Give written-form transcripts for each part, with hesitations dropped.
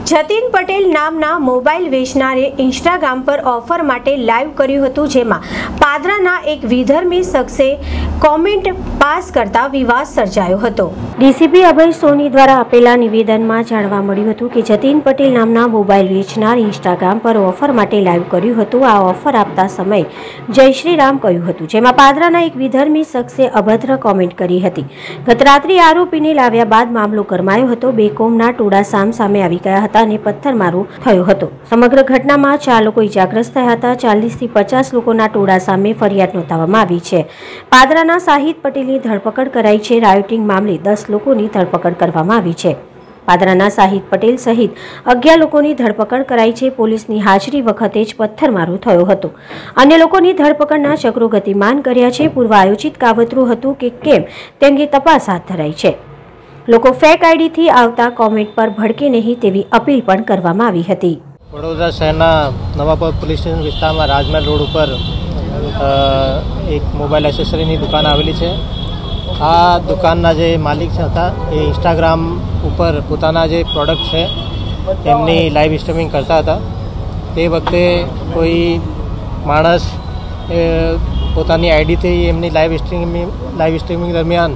જતીન પટેલ નામના મોબાઈલ વેચનારે ઇન્સ્ટાગ્રામ પર ઓફર માટે લાઈવ કર્યું હતું, જેમાં પાદરાના એક વિધર્મી શખ્સે કોમેન્ટ પાસ કરતા વિવાદ સર્જાયો હતો। ડીસીપી અભય સોની દ્વારા આપેલા નિવેદનમાં જાણવા મળ્યું હતું કે જતીન પટેલ નામના મોબાઈલ વેચનાર ઇન્સ્ટાગ્રામ પર ઓફર માટે લાઈવ કર્યું હતું। આ ઓફર આપતા સમયે જય શ્રી રામ કહ્યું હતું, જેમાં પાદરાના એક વિધર્મી શખ્સે અભદ્ર કોમેન્ટ કરી હતી। ગત રાત્રે આરોપીને લાવ્યા બાદ મામલો ગરમાયો હતો। બે કોમના ટોળા સામે આવી ગયા હતા અને પથ્થરમારો થયો હતો। સમગ્ર ઘટનામાં 4 લોકો ઇજાગ્રસ્ત થયા હતા। 40 થી 50 લોકોના ટોળા સામે ફરિયાદ નોંધાવવામાં આવી છે। પાદરાના શાહિદ પટેલની ધરપકડ કરાઈ છે। રાયોટિંગ મામલે 10 લોકોની ધરપકડ કરવામાં આવી છે। પાદરાના શાહિદ પટેલ સહિત 11 લોકોની ધરપકડ કરાઈ છે। પોલીસની હાજરી વખતે જ પથ્થરમારો થયો હતો। અન્ય લોકોની ધરપકડના ચક્રો ગતિમાન કર્યા છે। પૂર્વ આયોજિત કાવતરું હતું કે કેમ તે અંગે તપાસ હાથ ધરાઈ છે। લોકો ફેક આઈડીથી આવતા કોમેન્ટ પર ભડકે નહીં તેવી અપીલ પણ કરવામાં આવી હતી। વડોદરા શહેરના નવાપર પોલીસ સ્ટેશન વિસ્તારમાં રાજમહેલ રોડ ઉપર એક મોબાઈલ એસેસરીની દુકાન આવેલી છે। આ દુકાનના જે માલિક હતા એ ઇન્સ્ટાગ્રામ ઉપર પોતાના જે પ્રોડક્ટ છે એમની લાઈવ સ્ટ્રીમિંગ કરતા હતા। તે વખતે કોઈ માણસ પોતાની આઈડીથી એમની લાઈવ સ્ટ્રીમિંગ દરમિયાન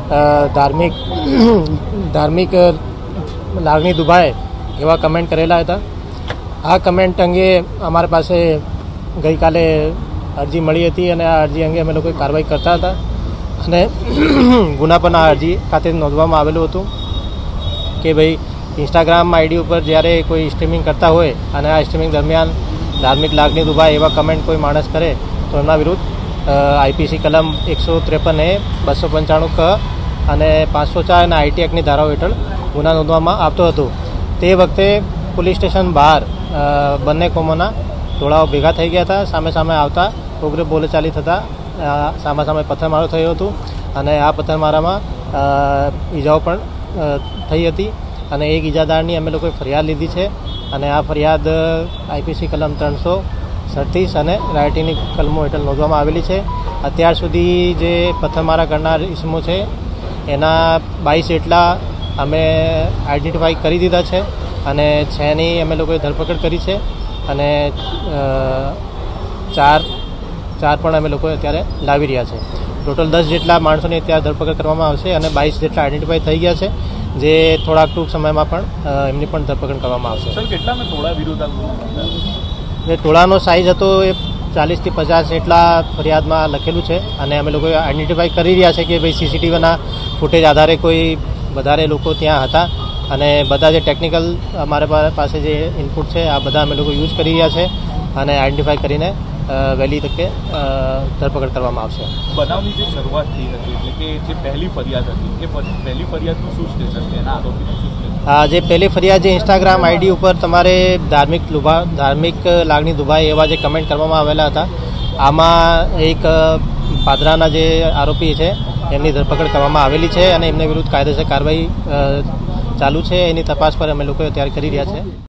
ધાર્મિક લાગણી દુભાય એવા કમેન્ટ કરેલા હતા। આ કમેન્ટ અંગે અમારી પાસે ગઈકાલે અરજી મળી હતી અને આ અરજી અંગે અમે લોકો કાર્યવાહી કરતા હતા અને ગુના પણ આ અરજી ખાતે નોંધવામાં આવેલું હતું કે ભાઈ ઇન્સ્ટાગ્રામ આઈડી ઉપર જ્યારે કોઈ સ્ટ્રીમિંગ કરતા હોય અને આ સ્ટ્રીમિંગ દરમિયાન ધાર્મિક લાગણી દુભાય એવા કમેન્ટ કોઈ માણસ કરે તો એમના વિરુદ્ધ આઈપીસી કલમ 153A 295 ક અને 504 અને આઈટી એક્ટની ધારાઓ હેઠળ ગુના નોંધવામાં આવતો હતો। તે વખતે પોલીસ સ્ટેશન બહાર બંને કોમોના ટોળાઓ ભેગા થઈ ગયા હતા। સામે સામે આવતા ઉગ્ર બોલાચાલી થતાં સામે સામે પથ્થરમારો થયો હતો અને આ પથ્થરમારામાં ઈજાઓ પણ થઈ હતી અને એક ઈજાદારની અમે લોકોએ ફરિયાદ લીધી છે અને આ ફરિયાદ આઈપીસી કલમ 337 અને રાયોટિંગની કલમો હેઠળ નોંધવામાં આવેલી છે। અત્યાર સુધી જે પથ્થરમારા કરનાર ઇસમો છે એના 22 જેટલા અમે આઈડેન્ટિફાઈ કરી દીધા છે અને 6ની અમે લોકોએ ધરપકડ કરી છે અને ચાર પણ અમે લોકો અત્યારે લાવી રહ્યા છે। ટોટલ 10 જેટલા માણસોની અત્યારે ધરપકડ કરવામાં આવશે અને 22 જેટલા આઈડેન્ટિફાઈ થઈ ગયા છે, જે થોડાક ટૂંક સમયમાં પણ એમની પણ ધરપકડ કરવામાં આવશે। સર, કેટલામાં ટોળા વિરુદ્ધ એ ટોળાનો સાઇઝ હતો એ 40 થી 50 જેટલા ફરિયાદમાં લખેલું છે અને અમે લોકો આઈડેન્ટિફાઈ કરી રહ્યા છે કે ભાઈ સીસીટીવીના ફૂટેજ આધારે કોઈ વધારે લોકો ત્યાં હતા અને બધા જે ટેકનિકલ અમારા પાસે જે ઇનપુટ છે આ બધા અમે લોકો યુઝ કરી રહ્યા છે અને આઈડેન્ટિફાઈ કરીને વહેલી તકે ધરપકડ કરવામાં આવશે। બનાવની જે શરૂઆત થઈ હતી એટલે કે જે પહેલી ફરિયાદ હતી એ પહેલી ફરિયાદનું શું સ્ટેટસ છે એના આરોપીનું શું સ્ટેટસ? જે પહેલી ફરિયાદ જે ઇન્સ્ટાગ્રામ આઈડી ઉપર તમારે ધાર્મિક લાગણી દુભાય એવા જે કમેન્ટ કરવામાં આવેલા હતા, આમાં એક પાદરાના જે આરોપી છે એમની ધરપકડ કરવામાં આવેલી છે અને એમને વિરુદ્ધ કાયદેસર કાર્યવાહી ચાલુ છે। એની તપાસ પર અમે લોકો અત્યારે કરી રહ્યા છે।